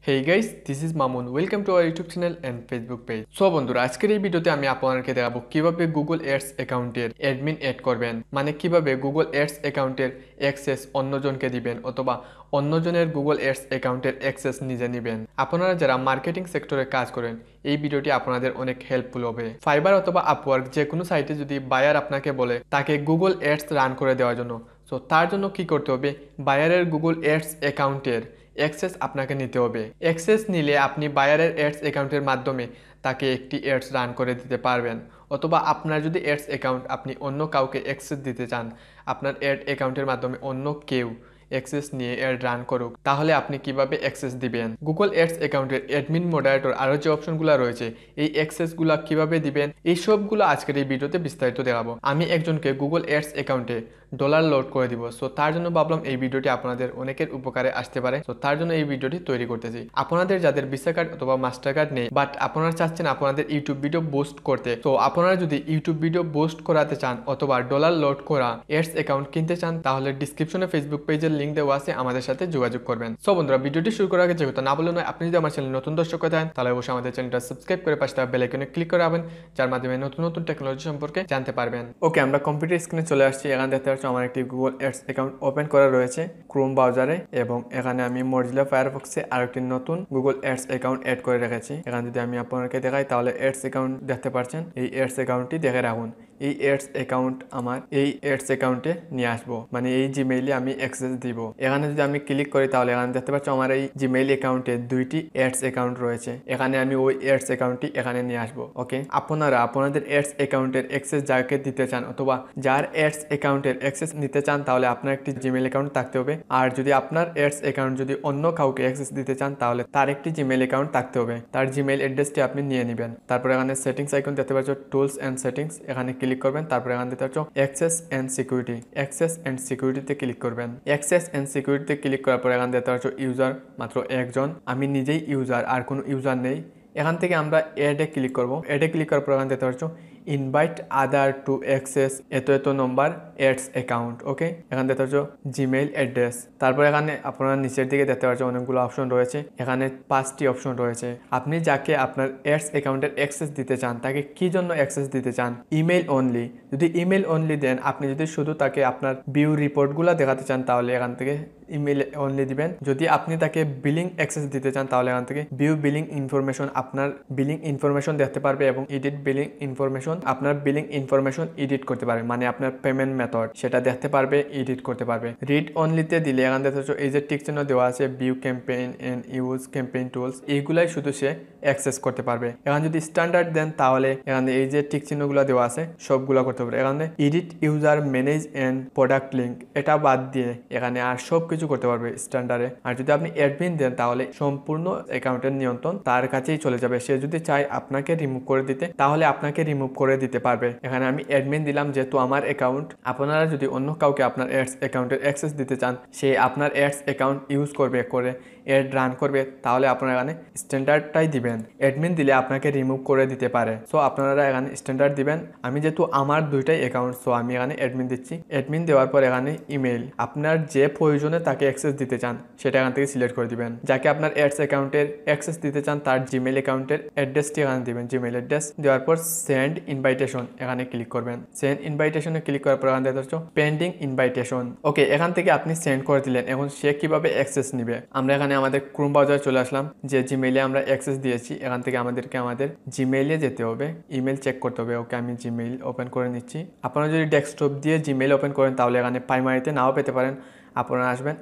Hey guys, this is Mamun. Welcome to our YouTube channel and Facebook page. So বন্ধুরা আজকের এই ভিডিওতে আমি আপনাদেরকে দেখাবো কিভাবে Google Ads অ্যাকাউন্টের অ্যাডমিন এড করবেন। মানে কিভাবে Google Ads অ্যাকাউন্টের অ্যাক্সেস অন্যজনকে দিবেন অথবা অন্যজনের Google Ads অ্যাকাউন্টের অ্যাক্সেস নিজে নেবেন। আপনারা যারা মার্কেটিং সেক্টরে কাজ করেন এই ভিডিওটি আপনাদের অনেক হেল্পফুল হবে। ফাইবার অথবা আপওয়ার্ক যে কোনো সাইটে যদি বায়ার আপনাকে বলে তাকে Google Ads রান করে দেওয়ার জন্য, সো তার জন্য কি করতে হবে, বায়ারের Google Ads অ্যাকাউন্টের অ্যাক্সেস আপনাকে নিতে হবে। অ্যাক্সেস নিলে আপনি বায়ারের অ্যাডস অ্যাকাউন্টের মাধ্যমে তাকে একটি অ্যাডস রান করে দিতে পারবেন। অথবা আপনার যদি অ্যাডস অ্যাকাউন্ট আপনি অন্য কাউকে অ্যাক্সেস দিতে চান, আপনার অ্যাড অ্যাকাউন্টের মাধ্যমে অন্য কেউ অ্যাক্সেস নিয়ে অ্যাড রান করুক, তাহলে আপনি কিভাবে অ্যাক্সেস দিবেন। গুগল অ্যাডস অ্যাকাউন্টের অ্যাডমিন মডারেটর আরও যে অপশনগুলো রয়েছে এই অ্যাক্সেসগুলো কিভাবে দিবেন এই সবগুলো আজকের এই ভিডিওতে বিস্তারিত দেখাবো। আমি একজনকে গুগল অ্যাডস অ্যাকাউন্টে ডলার লোড করে দিব, সো তার জন্য ভাবলাম এই ভিডিওটি আপনাদের অনেকের উপকারে আসতে পারে, সো তার জন্য এই ভিডিওটি তৈরি করতেছি। আপনাদের যাদের ভিসা কার্ড অথবা মাস্টার কার্ড নেই বাট আপনারা চাচ্ছেন আপনাদের ইউটিউব ভিডিও বুস্ট করতে, তো আপনারা যদি ইউটিউব ভিডিও বুস্ট করাতে চান অথবা ডলার লোড করা অ্যাডস অ্যাকাউন্ট কিনতে চান তাহলে ডিসক্রিপশনে ফেসবুক পেজের লিঙ্ক দেওয়া আছে, আমাদের সাথে যোগাযোগ করবেন। সো বন্ধুরা ভিডিওটি শুরু করার আগে যে কথা না বলে নয়, আপনি যদি আমার চ্যানেল নতুন দর্শক হয়ে থাকেন তাহলে অবশ্যই আমাদের চ্যানেলটা সাবস্ক্রাইব করে পাশে থাকা বেল আইকনে ক্লিক করে রাখবেন, যার মাধ্যমে নতুন নতুন টেকনোলজি সম্পর্কে জানতে পারবেন। ওকে, আমরা কম্পিউটার স্ক্রিনে চলে আসছি। এখানে দেখতে পাচ্ছি আমার একটি গুগল অ্যাডস অ্যাকাউন্ট ওপেন করা রয়েছে ক্রোম ব্রাউজারে, এবং এখানে আমি মজিলা ফায়ারফক্সে আরেকটি নতুন গুগল অ্যাডস অ্যাকাউন্ট অ্যাড করে রেখেছি। এখানে যদি আমি আপনাদেরকে দেখাই তাহলে অ্যাডস অ্যাকাউন্ট দেখতে পাচ্ছেন, এই অ্যাডস অ্যাকাউন্টটি দেখে রাখুন। এই অ্যাডস অ্যাকাউন্ট আমার এই অ্যাডস অ্যাকাউন্টে নিয়ে আসবো, মানে এই জিমেইলে আমি অ্যাক্সেস দিব। এখানে যদি আমি ক্লিক করি তাহলে এখানে দেখতে পাচ্ছি আমার এই জিমেইল অ্যাকাউন্টে দুইটি অ্যাডস অ্যাকাউন্ট রয়েছে। এখানে আমি ওই অ্যাডস অ্যাকাউন্টটি এখানে নিয়ে আসবো। ওকে, আপনারা আপনাদের অ্যাডস অ্যাকাউন্টের অ্যাক্সেস যাকে দিতে চান অথবা যার অ্যাডস অ্যাকাউন্টের অ্যাক্সেস নিতে চান তাহলে আপনার একটি জিমেইল অ্যাকাউন্ট থাকতে হবে। আর যদি আপনার অ্যাডস অ্যাকাউন্ট যদি অন্য কাউকে অ্যাক্সেস দিতে চান তাহলে তার একটি জিমেইল অ্যাকাউন্ট থাকতে হবে, তার জিমেইল অ্যাড্রেসটি আপনি নিয়ে নেবেন। তারপর এখানে সেটিংস আইকন দেখতে পাচ্ছ, টুলস এন্ড সেটিংস, এখানে ক্লিক করবেন। তারপর এখানে দেখতে পাচ্ছ access and security, access and সিকিউরিটিতে ক্লিক করবেন। অ্যাক্সেস এন্ড সিকিউরিটিতে ক্লিক করার পর এখানে দেখতে পাচ্ছ ইউজার মাত্র একজন, আমি নিজেই ইউজার, আর কোনো ইউজার নেই। এখান থেকে আমরা অ্যাডে ক্লিক করব। অ্যাডে ক্লিক করার পর এখানে দেখতে পাচ্ছ ইনভাইট আদার টু অ্যাক্সেস এত এত নম্বর অ্যাডস অ্যাকাউন্ট। ওকে, এখানে দেখতে পাচ্ছ জিমেইল অ্যাড্রেস। তারপর এখানে আপনারা নিচের দিকে দেখতে পাচ্ছ অনেকগুলো অপশন রয়েছে, এখানে 5টি অপশন রয়েছে। আপনি যাকে আপনার অ্যাডস অ্যাকাউন্টের অ্যাক্সেস দিতে চান তাকে কি জন্য অ্যাক্সেস দিতে চান, ইমেল অনলি। যদি ইমেল অনলি দেন, আপনি যদি শুধু তাকে আপনার ভিউ রিপোর্টগুলো দেখাতে চান তাহলে এখান থেকে ইমেল অনলি দিবেন। যদি আপনি তাকে বিলিং অ্যাক্সেস দিতে চান তাহলে এখান থেকে ভিউ বিলিং ইনফরমেশন, আপনার বিলিং ইনফরমেশন দেখতে পারবে, এবং এডিট বিলিং ইনফরমেশন, আপনার বিলিং ইনফরমেশন এডিট করতে পারবে, মানে আপনার পেমেন্ট মেথড সেটা দেখতে পারবে, এডিট করতে পারবে। রিড অনলিতে দিলে এখান থেকে এই যে টিক চিহ্ন দেওয়া আছে view campaign and use campaign tools, এইগুলাই শুধু সে অ্যাক্সেস করতে পারবে। এখন যদি স্ট্যান্ডার্ড দেন তাহলে এখানে এই যে টিক চিহ্নগুলো দেওয়া আছে সবগুলো করতে পারবে। এখানে edit user manage and product link এটা বাদ দিয়ে এখানে আর সব কিছু করতে পারবে স্ট্যান্ডার্ডে। আর যদি আপনি অ্যাডমিন দেন তাহলে সম্পূর্ণ অ্যাকাউন্টের নিয়ন্ত্রণ তার কাছেই চলে যাবে। সে যদি চায় আপনাকে রিমুভ করে দিতে তাহলে আপনাকে রিমুভ করে দিতে পারবে। এখানে আমি অ্যাডমিন দিলাম যেহেতু আমার অ্যাকাউন্ট। আপনারা যদি অন্য কাউকে আপনার অ্যাডস অ্যাকাউন্টের অ্যাক্সেস দিতে চান, সে আপনার অ্যাডস অ্যাকাউন্ট ইউজ করবে, করে অ্যাড রান করবে, তাহলে আপনারা এখানে স্ট্যান্ডার্ডটাই দিবেন। অ্যাডমিন দিলে আপনাকে রিমুভ করে দিতে পারে, সো আপনারা এখানে স্ট্যান্ডার্ড দিবেন। আমি যেহেতু আমার দুইটাই অ্যাকাউন্ট, সো আমি এখানে অ্যাডমিন দিচ্ছি। অ্যাডমিন দেওয়ার পর এখানে ইমেল, আপনার যে প্রয়োজনে তাকে অ্যাক্সেস দিতে চান সেটা এখান থেকে সিলেক্ট করে দিবেন। যাকে আপনার অ্যাডস অ্যাকাউন্টের অ্যাক্সেস দিতে চান তার জিমেইল অ্যাকাউন্টের অ্যাড্রেসটি এখানে দিবেন, জিমেইল অ্যাড্রেস দেওয়ার পর সেন্ড ইনভাইটেশন এখানে ক্লিক করবেন। সেন্ড ইনভাইটেশনে ক্লিক করার পর এখানে দেখতে পাচ্ছ পেন্ডিং ইনভাইটেশন। ওকে, এখান থেকে আপনি সেন্ড করে দিলেন। এখন সে কিভাবে অ্যাক্সেস নিবে, আমরা এখানে আমাদের ক্রোম ব্রাউজারে চলে আসলাম, যে জিমেইলে আমরা অ্যাক্সেস দিয়েছি এখান থেকে আমাদেরকে আমাদের জিমেইলে যেতে হবে, ইমেল চেক করতে হবে। ওকে, আমি জিমেইল ওপেন করে নিচ্ছি। আপনারা যদি ডেস্কটপ দিয়ে জিমেইল ওপেন করেন তাহলে এখানে প্রাইমারিতে নাও পেতে পারেন। আপনারা আসবেন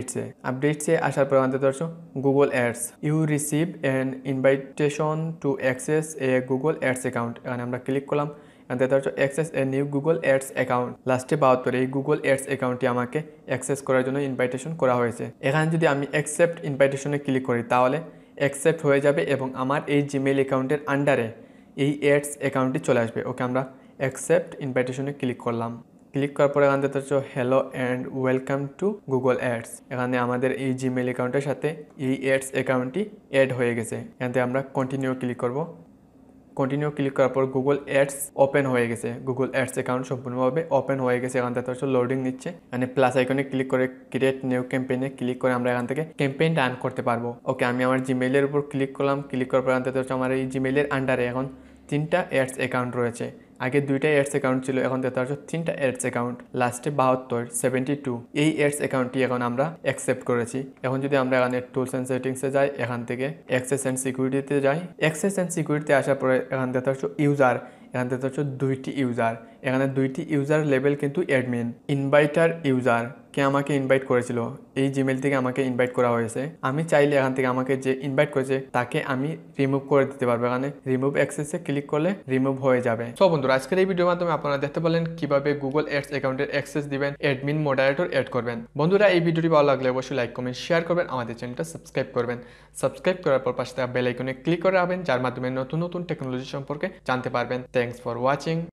আপডেটসে আসার পর আনতে পারছো Google ads, you receive an invitation to access a Google ads account. এখানে আমরা ক্লিক করলাম, দেখতে পাচ্ছ access a new Google ads account. লাস্টে 72 এই গুগল অ্যাডস অ্যাকাউন্টটি আমাকে অ্যাক্সেস করার জন্য ইনভাইটেশন করা হয়েছে। এখানে যদি আমি অ্যাকসেপ্ট ইনভাইটেশনে ক্লিক করি তাহলে অ্যাকসেপ্ট হয়ে যাবে এবং আমার এই জিমেইল অ্যাকাউন্টের আন্ডারে এই অ্যাডস অ্যাকাউন্টটি চলে আসবে। ওকে, আমরা অ্যাকসেপ্ট ইনভাইটেশনে ক্লিক করলাম। ক্লিক করার পরে এখান থেকে হচ্ছে hello and welcome to Google ads. এখানে আমাদের এই জিমেইল অ্যাকাউন্টের সাথে এই অ্যাডস অ্যাকাউন্টটি অ্যাড হয়ে গেছে। এখান থেকে আমরা কন্টিনিউ ক্লিক করব। কন্টিনিউ ক্লিক করার পর গুগল অ্যাডস ওপেন হয়ে গেছে, গুগল অ্যাডস অ্যাকাউন্ট সম্পূর্ণভাবে ওপেন হয়ে গেছে। এখান থেকে হচ্ছে লোডিং নিচ্ছে, মানে প্লাস আইকনে ক্লিক করে ক্রিয়েট নিউ ক্যাম্পেইনে ক্লিক করে আমরা এখান থেকে ক্যাম্পেইন রান করতে পারবো। ওকে, আমি আমার জিমেইলের উপর ক্লিক করলাম, ক্লিক করার পর এখান থেকে হচ্ছে আমার এই জিমেইলের আন্ডারে এখন 3টা অ্যাডস অ্যাকাউন্ট রয়েছে। আগে 2টা অ্যাডস অ্যাকাউন্ট ছিল, এখন দেখতে পাচ্ছ 3টা অ্যাডস অ্যাকাউন্ট, লাস্টে 72 এই অ্যাডস অ্যাকাউন্টটি এখন আমরা অ্যাকসেপ্ট করেছি। এখন যদি আমরা এখানে টুলস অ্যান্ড সেটিংসে যাই, এখান থেকে অ্যাক্সেস অ্যান্ড সিকিউরিটিতে যাই, অ্যাক্সেস অ্যান্ড সিকিউরিটিতে আসার পরে এখান দেখতে পাচ্ছ ইউজার, এখান দেখতে পাচ্ছ 2টি ইউজার, এখানে 2টি ইউজার লেভেল কিন্তু অ্যাডমিন। ইনভাইটার ইউজার কে আমাকে ইনভাইট করেছিল, এই জিমেল থেকে আমাকে ইনভাইট করা হয়েছে। আমি চাইলে এখান থেকে আমাকে যে ইনভাইট করেছে তাকে আমি রিমুভ করে দিতে পারবো। এখানে রিমুভ অ্যাক্সেসে ক্লিক করলে রিমুভ হয়ে যাবে। সো বন্ধুরা, আজকের এই ভিডিওর মাধ্যমে আপনারা দেখতে পেলেন কিভাবে গুগল অ্যাডস অ্যাকাউন্টের অ্যাক্সেস দিবেন, অ্যাডমিন মডারেটর অ্যাড করবেন। বন্ধুরা, এই ভিডিওটি ভালো লাগলে অবশ্যই লাইক কমেন্ট শেয়ার করবেন, আমাদের চ্যানেলটা সাবস্ক্রাইব করবেন। সাবস্ক্রাইব করার পর পাশে থাকা বেল আইকনে ক্লিক করে রাখবেন, যার মাধ্যমে নতুন নতুন টেকনোলজি সম্পর্কে জানতে পারবেন। Thanks for watching.